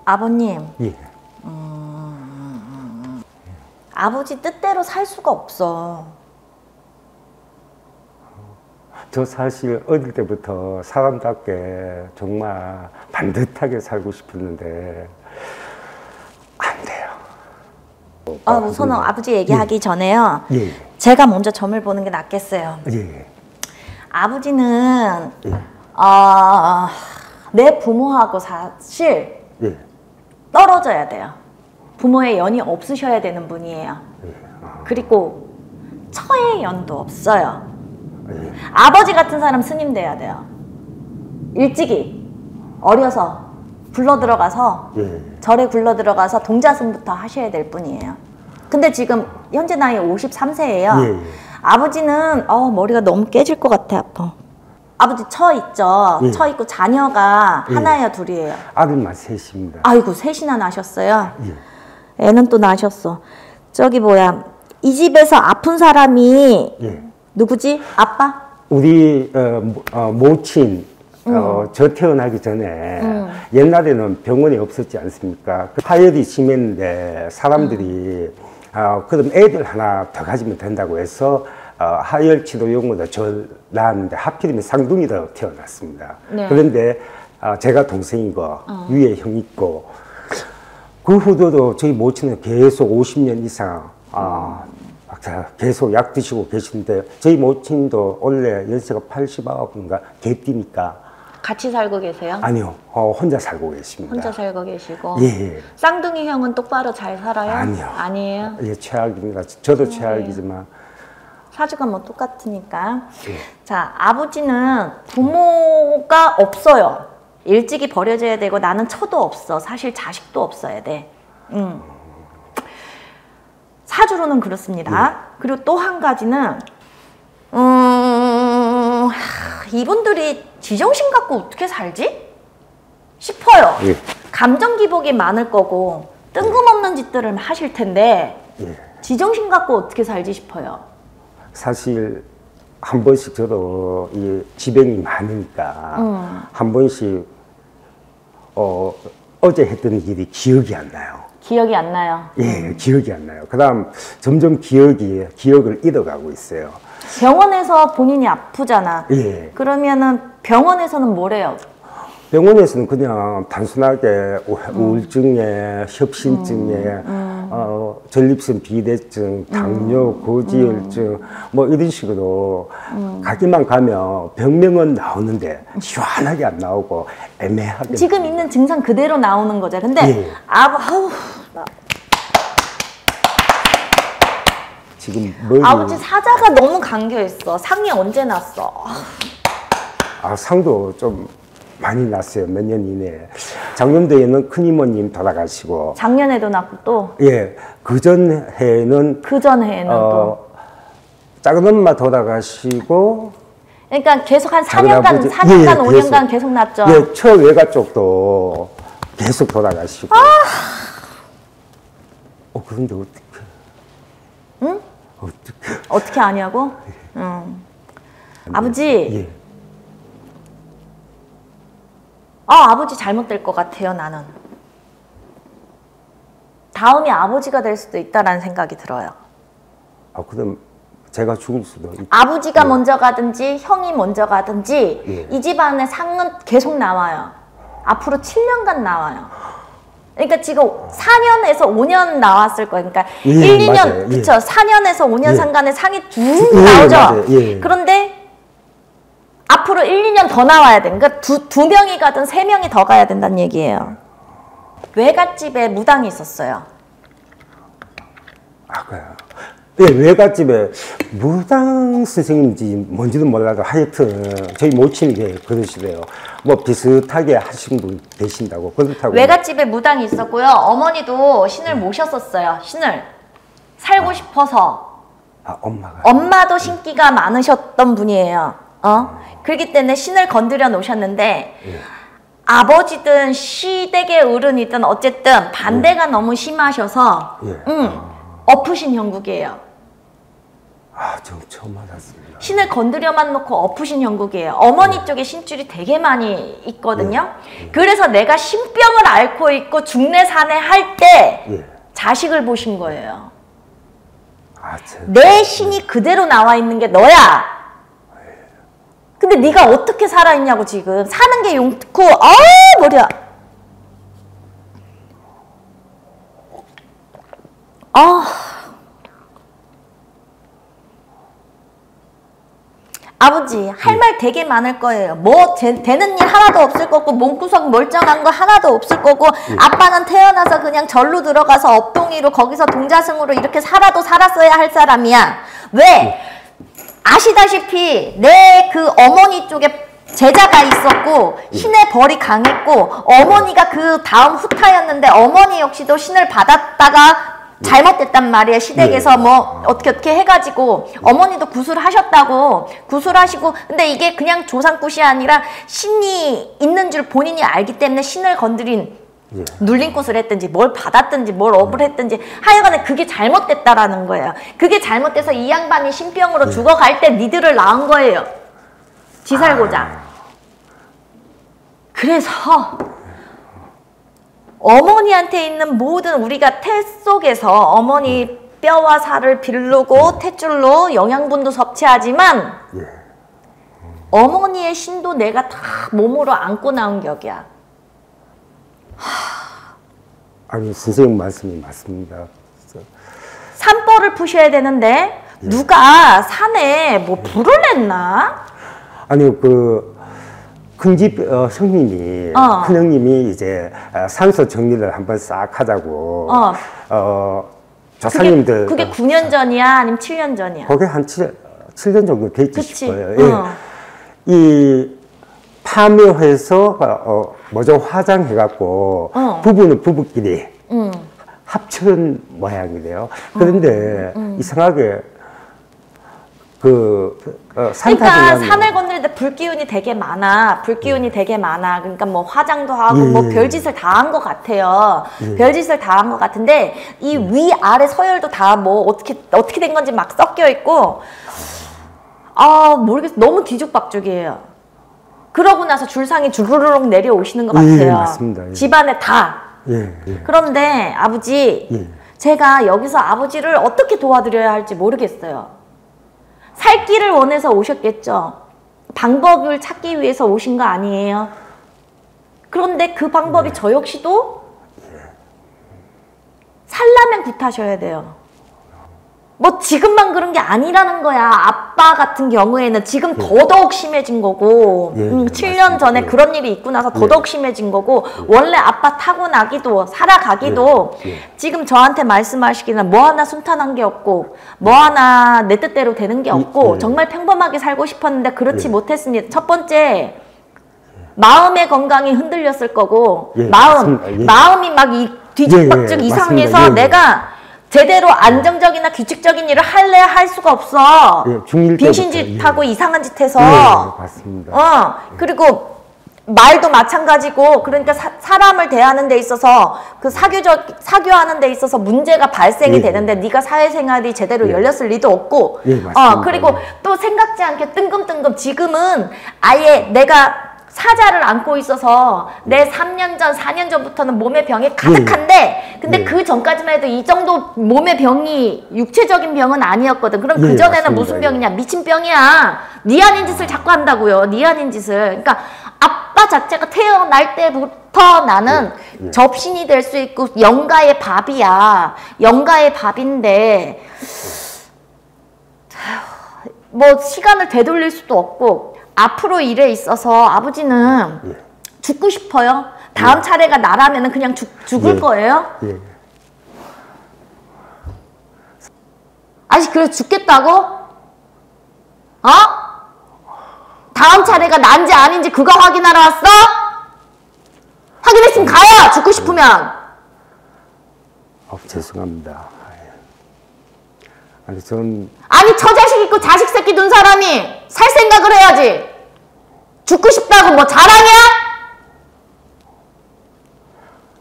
아버님, 예. 아버지 뜻대로 살 수가 없어. 저 사실 어릴 때부터 사람답게 정말 반듯하게 살고 싶었는데 안 돼요. 우선은 아버지 얘기하기 전에요. 예. 제가 먼저 점을 보는 게 낫겠어요. 예. 아버지는 예. 내 부모하고 사실 예. 떨어져야 돼요. 부모의 연이 없으셔야 되는 분이에요. 그리고 처의 연도 없어요. 예. 아버지 같은 사람 스님 돼야 돼요. 일찍이 어려서 굴러 들어가서 예. 절에 굴러 들어가서 동자승부터 하셔야 될 분이에요. 근데 지금 현재 나이 53세예요. 예. 아버지는 머리가 너무 깨질 것 같아. 아파. 아버지 처 있죠? 예. 처 있고 자녀가 예. 하나예요, 둘이에요? 아들만 셋입니다. 아이고, 셋이나 나셨어요? 예. 애는 또 나셨어. 저기 뭐야, 이 집에서 아픈 사람이 예. 누구지? 아빠? 우리 모친 저 태어나기 전에 옛날에는 병원이 없었지 않습니까? 그 파열이 심했는데 사람들이 그럼 애들 하나 더 가지면 된다고 해서 하열 치료용으로 저 낳았는데 하필이면 쌍둥이로 태어났습니다. 네. 그런데 제가 동생이고 위에 형 있고 그 후로도 저희 모친은 계속 50년 이상 계속 약 드시고 계시는데 저희 모친도 원래 연세가 89인가 개띠니까 같이 살고 계세요? 아니요, 혼자 살고 계십니다. 혼자 살고 계시고. 예. 쌍둥이 형은 똑바로 잘 살아요? 아니요. 아니에요? 예, 최악입니다. 저도 최악이지만. 사주가 뭐 똑같으니까. 예. 자, 아버지는 부모가 없어요. 일찍이 버려져야 되고 나는 처도 없어. 사실 자식도 없어야 돼. 사주로는 그렇습니다. 그리고 또 한 가지는 이분들이 지정신 갖고 어떻게 살지? 싶어요. 예. 감정 기복이 많을 거고 뜬금없는 짓들을 하실 텐데 예. 지정신 갖고 어떻게 살지 싶어요. 사실 한 번씩 저도 이 지병이 많으니까 한 번씩 어제 했던 일이 기억이 안 나요. 기억이 안 나요. 예, 기억이 안 나요. 그다음 점점 기억을 잃어가고 있어요. 병원에서 본인이 아프잖아. 예. 그러면은 병원에서는 뭐래요? 병원에서는 그냥 단순하게 우울증에 협심증에 전립선 비대증, 당뇨, 고지혈증 뭐 이런 식으로 가기만 가면 병명은 나오는데 시원하게 안 나오고 애매하게 지금 있는 증상 그대로 나오는 거죠. 근데 예. 지금 아버지 사자가 너무 감겨 있어. 상이 언제 났어? 상도 좀 많이 났어요. 몇 년 이내에. 작년도에는 큰 이모님 돌아가시고. 작년에도 났고 또? 예. 그전 해에는. 그전 해에는 또? 작은 엄마 돌아가시고. 그러니까 계속 한 4년간, 4년간, 예, 5년간 계속 났죠? 예, 처외가 쪽도 계속 돌아가시고. 그런데 어떡해. 응? 어떻게 아냐고? 아버지. 예. 아버지 잘못될 것 같아요, 나는. 다음이 아버지가 될 수도 있다라는 생각이 들어요. 그럼 제가 죽을 수도 있고. 아버지가 먼저 가든지 형이 먼저 가든지 예. 이 집안의 상은 계속 나와요. 앞으로 7년간 나와요. 그러니까 지금 4년에서 5년 나왔을 거예요. 그러니까 1, 2년, 맞아요. 그쵸? 4년에서 5년 예. 상간에 상이 쭉 나오죠? 맞아요. 예. 그런데 앞으로 1, 2년 더 나와야 돼. 그러니까 두 명이 가든 3명이 더 가야 된다는 얘기예요. 외갓집에 무당이 있었어요. 예, 외갓집에 무당 선생님인지 뭔지는 몰라도 하여튼 저희 모친이 그러시대요. 뭐 비슷하게 하신 분 계신다고. 그렇다고. 외갓집에 무당이 있었고요. 어머니도 신을 모셨었어요. 신을. 살고 싶어서. 엄마가. 엄마도 신기가 많으셨던 분이에요. 그렇기 때문에 신을 건드려 놓으셨는데 예. 아버지든 시댁의 어른이든 어쨌든 반대가 너무 심하셔서 예. 엎으신 형국이에요. 아, 저 처음 알았습니다. 신을 건드려만 놓고 엎으신 형국이에요. 어머니 쪽에 신줄이 되게 많이 있거든요. 그래서 내가 신병을 앓고 있고 중내산에 할 때 자식을 보신 거예요. 아, 내 신이 그대로 나와 있는 게 너야. 근데 네가 어떻게 살아있냐고 지금. 사는 게 용고 머리야. 아버지 할 말 되게 많을 거예요. 뭐 되는 일 하나도 없을 거고 몸구석 멀쩡한 거 하나도 없을 거고 아빠는 태어나서 그냥 절로 들어가서 업동이로 거기서 동자승으로 이렇게 살아도 살았어야 할 사람이야. 왜? 아시다시피 내 그 어머니 쪽에 제자가 있었고 신의 벌이 강했고 어머니가 그 다음 후타였는데 어머니 역시도 신을 받았다가 잘못됐단 말이에요. 시댁에서 뭐 어떻게 해가지고 어머니도 구술하셨다고 구술하시고 근데 이게 그냥 조상굿이 아니라 신이 있는 줄 본인이 알기 때문에 신을 건드린 눌림굿을 했든지 뭘 받았든지 뭘 업을 했든지 하여간에 그게 잘못됐다라는 거예요. 그게 잘못돼서 이 양반이 신병으로 죽어갈 때 니들을 낳은 거예요. 지 살고자. 그래서 어머니한테 있는 모든 우리가 태 속에서 어머니 뼈와 살을 비르고 탯줄로 영양분도 섭취하지만 어머니의 신도 내가 다 몸으로 안고 나온 격이야. 아니 선생님 말씀이 맞습니다. 산벌을 푸셔야 되는데 누가 산에 뭐 불을 냈나? 아니 그 큰집 형님이 큰형님이 이제 산소 정리를 한번 싹 하자고 조상님들 그게 9년 전이야 아니면 7년 전이야? 그게 한 7년 정도 됐지 싶어요. 이 파묘해서 뭐죠 화장해갖고 부부는 부부끼리 합천 모양이래요. 그런데 이상하게 그러니까 산을 건널 때 불기운이 되게 많아. 불기운이 되게 많아. 그러니까 뭐 화장도 하고 뭐 별짓을 다 한 것 같아요. 별짓을 다 한 것 같은데 이 위아래 서열도 다 뭐 어떻게 된 건지 막 섞여 있고 모르겠어. 너무 뒤죽박죽이에요. 그러고 나서 줄상이 주르륵 내려오시는 것 같아요. 맞습니다. 집안에 다. 그런데 아버지 제가 여기서 아버지를 어떻게 도와드려야 할지 모르겠어요. 살 길을 원해서 오셨겠죠. 방법을 찾기 위해서 오신 거 아니에요. 그런데 그 방법이 저 역시도 살라면 굿하셔야 돼요. 뭐 지금만 그런 게 아니라는 거야. 아빠 같은 경우에는 지금 더더욱 심해진 거고 7년 전에 그런 일이 있고 나서 더더욱 심해진 거고 원래 아빠 타고나기도 살아가기도 지금 저한테 말씀하시기는 뭐 하나 순탄한 게 없고 뭐 하나 내 뜻대로 되는 게 없고 정말 평범하게 살고 싶었는데 그렇지 못했습니다. 첫 번째 마음의 건강이 흔들렸을 거고 마음이 막 뒤죽박죽 이상해서 내가 제대로 안정적이나 규칙적인 일을 할 수가 없어. 빙신짓하고 이상한 짓 해서. 맞습니다. 그리고 말도 마찬가지고 그러니까 사람을 대하는 데 있어서 그 사교하는 데 있어서 문제가 발생이 되는데 네가 사회생활이 제대로 열렸을 리도 없고 그리고 또 생각지 않게 뜬금뜬금 지금은 아예 내가 사자를 안고 있어서 내 3년 전, 4년 전부터는 몸에 병이 가득한데 근데 그 전까지만 해도 이 정도 몸의 병이 육체적인 병은 아니었거든. 그럼 그 전에는 무슨 병이냐? 미친 병이야. 니 아닌 짓을 자꾸 한다고요. 니 아닌 짓을. 그러니까 아빠 자체가 태어날 때부터 나는 접신이 될 수 있고 영가의 밥이야. 영가의 밥인데 뭐 시간을 되돌릴 수도 없고 앞으로 일에 있어서 아버지는 죽고 싶어요? 다음 차례가 나라면 그냥 죽을 거예요? 아직 그래 죽겠다고? 다음 차례가 난지 아닌지 그거 확인하러 왔어? 확인했으면 가요! 죽고 싶으면! 죄송합니다. 아니 저 자식 있고 자식 새끼 둔 사람이 살 생각을 해야지. 죽고 싶다고 뭐 자랑이야?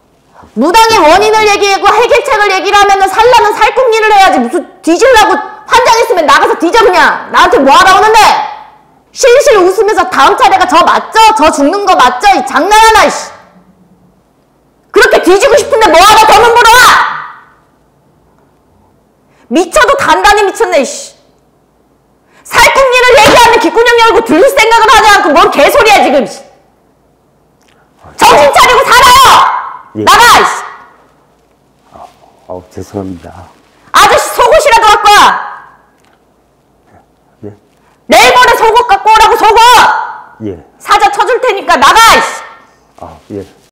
무당의 원인을 얘기하고 해결책을 얘기를 하면은 살라면 살궁리를 해야지. 무슨 뒤질라고 환장 있으면 나가서 뒤져 그냥. 나한테 뭐하러 오는데? 실실 웃으면서 다음 차례가 저 맞죠? 저 죽는 거 맞죠? 이 장난하나 이씨. 그렇게 뒤지고 싶은데 뭐하러 더 눈물어? 미쳐도 단단히 미쳤네 이씨. 살궁리를 얘기하면 귓구녕 열고 들을 생각을 하지 않고 뭔 개소리야 지금. 정신 차리고 살아요. 예. 나가 이씨. 죄송합니다. 아저씨 속옷이라도 갖고 와. 예. 내일 모레 속옷 갖고 오라고 속옷. 예. 사자 쳐줄 테니까 나가 이씨. 예.